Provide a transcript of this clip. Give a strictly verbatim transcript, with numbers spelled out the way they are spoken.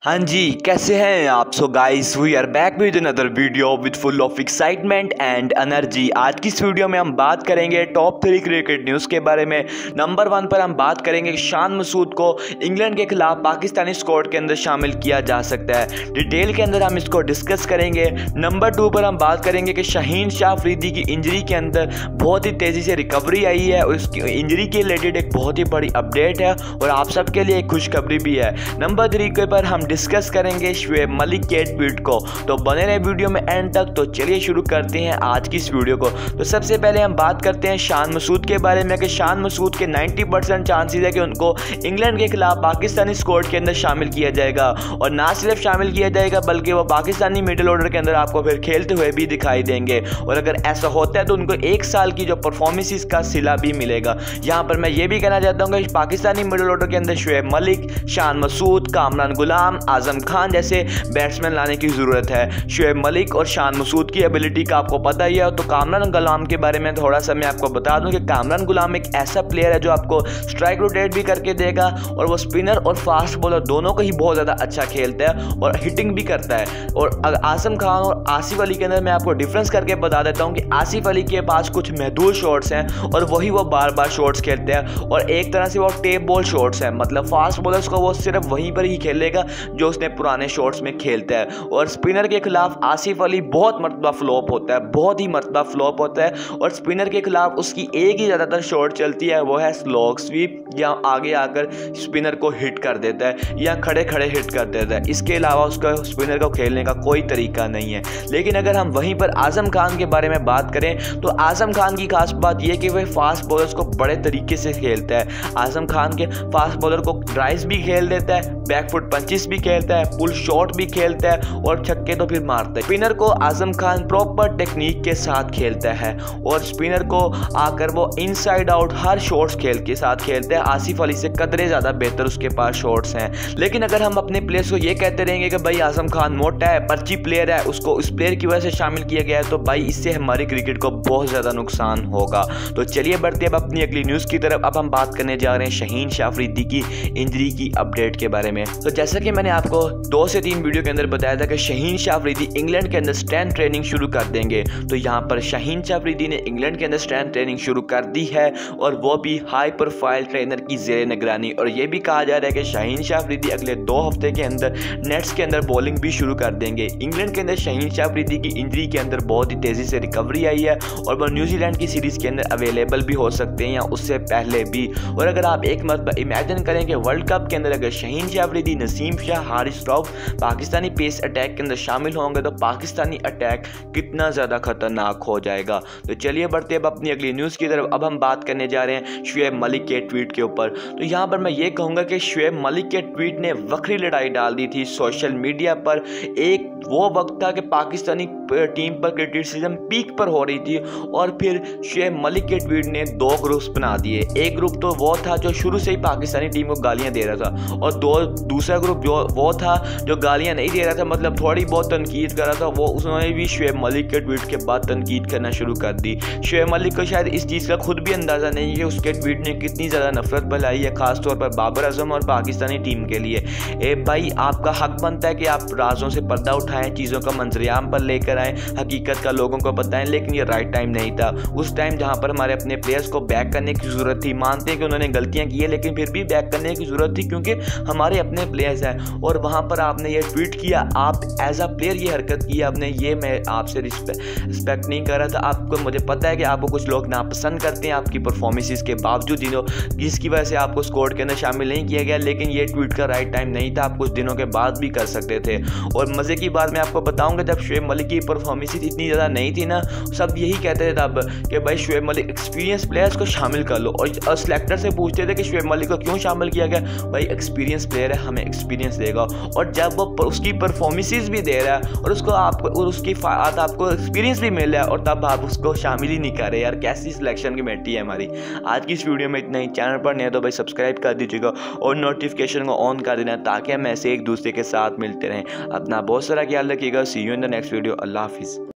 हाँ जी, कैसे हैं आप? So guys, we are back with another video with full of excitement and energy. आज की इस वीडियो में हम बात करेंगे टॉप थ्री क्रिकेट न्यूज़ के बारे में। नंबर वन पर हम बात करेंगे शान मसूद को इंग्लैंड के खिलाफ पाकिस्तानी स्क्वाड के अंदर शामिल किया जा सकता है। डिटेल के अंदर हम इसको डिस्कस करेंगे। नंबर टू पर हम बात करेंगे कि शाहीन शाह अफरीदी की इंजरी के अंदर बहुत ही तेज़ी से रिकवरी आई है और उसकी इंजरी के रिलेटेड एक बहुत ही बड़ी अपडेट है और आप सबके लिए एक खुशखबरी भी है। नंबर थ्री के पर हम डिस्कस करेंगे शुएब मलिक के ट्वीट को, तो बने रहे वीडियो में एंड तक। तो चलिए शुरू करते हैं आज की इस वीडियो को। तो सबसे पहले हम बात करते हैं शान मसूद के बारे में कि शान मसूद के नब्बे परसेंट चांसेस है कि उनको इंग्लैंड के खिलाफ पाकिस्तानी स्क्वाड के अंदर शामिल किया जाएगा और ना सिर्फ शामिल किया जाएगा बल्कि वो पाकिस्तानी मिडिल ऑर्डर के अंदर आपको फिर खेलते हुए भी दिखाई देंगे। और अगर ऐसा होता है तो उनको एक साल की जो परफॉर्मेंस का सिला भी मिलेगा। यहाँ पर मैं ये भी कहना चाहता हूँ कि पाकिस्तानी मिडिल ऑर्डर के अंदर शुएब मलिक, शान मसूद, कामरान गुलाम, आजम खान जैसे बैट्समैन लाने की ज़रूरत है। शुएब मलिक और शान मसूद की एबिलिटी का आपको पता ही है। तो कामरान गुलाम के बारे में थोड़ा सा मैं आपको बता दूं कि कामरान गुलाम एक ऐसा प्लेयर है जो आपको स्ट्राइक रोटेट भी करके देगा और वो स्पिनर और फास्ट बॉलर दोनों को ही बहुत ज़्यादा अच्छा खेलता है और हिटिंग भी करता है। और आजम खान और आसिफ अली के अंदर मैं आपको डिफरेंस करके बता देता हूँ कि आसिफ अली के पास कुछ महदूद शॉट्स हैं और वही वो बार बार शॉट्स खेलते हैं और एक तरह से वो टेप बॉल शॉट्स हैं, मतलब फास्ट बॉलर्स को वो सिर्फ वहीं पर ही खेलेगा जो उसने पुराने शॉट्स में खेलता है। और स्पिनर के खिलाफ आसिफ अली बहुत मरतबा फ्लॉप होता है, बहुत ही मरतबा फ्लॉप होता है और स्पिनर के खिलाफ उसकी एक ही ज़्यादातर शॉट चलती है, वो है स्लॉग स्वीप, या आगे आकर स्पिनर को हिट कर देता है या खड़े खड़े हिट कर देता है। इसके अलावा उसका स्पिनर को खेलने का कोई तरीका नहीं है। लेकिन अगर हम वहीं पर आजम खान के बारे में बात करें तो आजम खान की खास बात यह कि वह फास्ट बॉलर्स को बड़े तरीके से खेलता है। आजम खान के फास्ट बॉलर को ड्राइव्स भी खेल देता है, बैकफुट पंचिस भी खेलता है, पुल शॉट भी खेलता है और छक्के तो फिर मारता है। स्पिनर को आजम खान प्रॉपर टेक्निक के साथ खेलता है और स्पिनर को आकर वो इनसाइड आउट हर शॉट्स खेल के साथ खेलता है। आसिफ अली से कदरे ज़्यादा बेहतर उसके पास शॉट्स हैं। लेकिन अगर हम अपने प्लेयर्स को ये कहते रहेंगे कि भाई आजम खान मोटा है, पर्ची प्लेयर है, उसको उस प्लेयर की वजह से शामिल किया गया है, तो भाई इससे हमारी क्रिकेट को बहुत ज़्यादा नुकसान होगा। तो चलिए बढ़ते अब अपनी अगली न्यूज़ की तरफ। अब हम बात करने जा रहे हैं शाहीन शाह अफरीदी की इंजरी की अपडेट के बारे में। तो जैसा कि मैंने आपको दो से तीन वीडियो के अंदर बताया था कि शाहीन शाह अफरीदी इंग्लैंड के अंदर स्ट्रेंथ ट्रेनिंग शुरू कर देंगे, तो यहाँ पर शाहीन शाह अफरीदी ने इंग्लैंड के अंदर स्ट्रेंथ ट्रेनिंग शुरू कर दी है और वो भी हाई प्रोफाइल ट्रेनर की ज़ेर निगरानी। और ये भी कहा जा रहा है कि शाहीन शाह अफरीदी अगले दो हफ्ते के अंदर नेट्स के अंदर बॉलिंग भी शुरू कर देंगे। इंग्लैंड के अंदर शाहीन शाह अफरीदी की इंजरी के अंदर बहुत ही तेज़ी से रिकवरी आई है और वो न्यूजीलैंड की सीरीज़ के अंदर अवेलेबल भी हो सकते हैं या उससे पहले भी। और अगर आप एक मरतबा इमेजिन करें कि वर्ल्ड कप के अंदर अगर शाहीन शाह अफरीदी, नसीम शाह, हारिस रऊफ पाकिस्तानी पेस अटैक के अंदर शामिल होंगे तो पाकिस्तानी अटैक कितना ज़्यादा खतरनाक हो जाएगा। तो चलिए बढ़ते अब अपनी अगली न्यूज़ की तरफ। अब हम बात करने जा रहे हैं शुएब मलिक के ट्वीट के ऊपर। तो यहाँ पर मैं ये कहूँगा कि शुएब मलिक के ट्वीट ने वक्री लड़ाई डाल दी थी सोशल मीडिया पर। एक वो वक्त था कि पाकिस्तानी टीम पर क्रिटिसिज्म पीक पर हो रही थी और फिर शुएब मलिक के ट्वीट ने दो ग्रुप्स बना दिए। एक ग्रुप तो वो था जो शुरू से ही पाकिस्तानी टीम को गालियाँ दे रहा था और दो दूसरा ग्रुप जो वो था जो गालियाँ नहीं दे रहा था, मतलब थोड़ी बहुत तनकीद कर रहा था। वो उसने भी शुएब मलिक के ट्वीट के बाद तनकीद करना शुरू कर दी। शुएब मलिक को शायद इस चीज़ का खुद भी अंदाज़ा नहीं है कि उसके ट्वीट ने कितनी ज़्यादा नफरत फैलाई है, खासतौर पर बाबर आजम और पाकिस्तानी टीम के लिए। ए भाई, आपका हक बनता है कि आप राजों से पर्दा उठाएं, चीज़ों का मंजरियाम पर लेकर आएँ, हकीकत का लोगों को बताएं। लेकिन ये राइट टाइम नहीं था। उस टाइम जहाँ पर हमारे अपने प्लेयर्स को बैक करने की ज़रूरत थी, मानते हैं कि उन्होंने गलतियाँ की है लेकिन फिर भी बैक करने की ज़रूरत थी क्योंकि हमारे अपने प्लेयर्स हैं। और वहाँ पर आपने ये ट्वीट किया, आप एज अ प्लेयर ये हरकत की आपने, ये मैं आपसे रिस्पेक्ट नहीं कर रहा था। आपको मुझे पता है कि आपको कुछ लोग नापसंद करते हैं आपकी परफॉर्मेंसेस के बावजूद, दिनों जिसकी वजह से आपको स्क्वाड के अंदर शामिल नहीं किया गया, लेकिन ये ट्वीट का राइट टाइम नहीं था। आप कुछ दिनों के बाद भी कर सकते थे। और मज़े की बात मैं आपको बताऊंगा, जब शुएब मलिक की परफॉर्मेंस इतनी ज़्यादा नहीं थी ना, सब यही कहते थे तब कि भाई शुएब मलिक एक्सपीरियंस प्लेयर्स को शामिल कर लो। और सिलेक्टर से पूछते थे कि शुएब मलिक को क्यों शामिल किया गया, भाई एक्सपीरियंस प्लेयर है, हमें एक्सपीरियंस देगा। और जब वो उसकी परफॉर्मेंसेस भी दे रहा है और उसको आपको और उसकी फायद आपको एक्सपीरियंस भी मिल रहा है और तब आप उसको शामिल ही नहीं कर रहे। यार कैसी सिलेक्शन कमेटी है हमारी। आज की इस वीडियो में इतना ही। चैनल पर नहीं है तो भाई सब्सक्राइब कर दीजिएगा और नोटिफिकेशन को ऑन कर देना ताकि हम ऐसे एक दूसरे के साथ मिलते रहें। अपना बहुत सारा ख्याल रखिएगा। See you in the next video. अल्लाह हाफिज़।